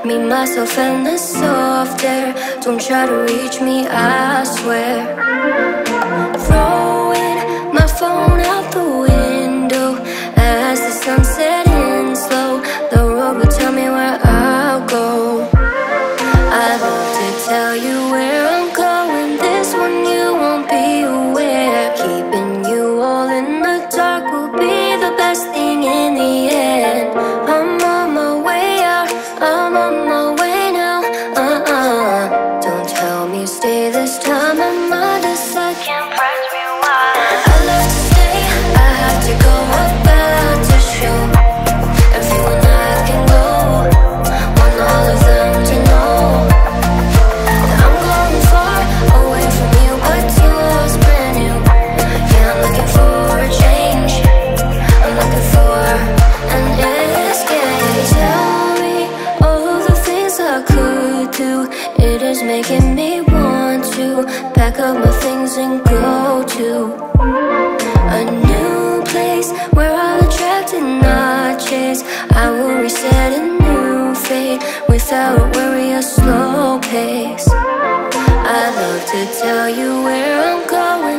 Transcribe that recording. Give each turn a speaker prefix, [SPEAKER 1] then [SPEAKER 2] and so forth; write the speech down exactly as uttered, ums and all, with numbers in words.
[SPEAKER 1] Me, myself, and the soft air. Don't try to reach me, I swear. Throwing my phone out the window as the sun setting slow. The road will tell me where I'll go. I'd love to tell you where I'm going. This one you won't be aware. Keeping you all in the dark will be the best thing in the end. I'm on my way out, I'm on my way now. Uh-uh, don't tell me stay this time. I might decide, can't press rewind. I love to stay, I have to go. About to show everyone I can go. Want all of them to know that I'm going far away from you, but yours brand new. Yeah, I'm looking for a change. I'm looking for an escape. Tell me all the things I could do. It is making me want to pack up my things and go to a new place where I'll attract and not chase. I will reset a new fate without worry or slow pace. I'd love to tell you where I'm going.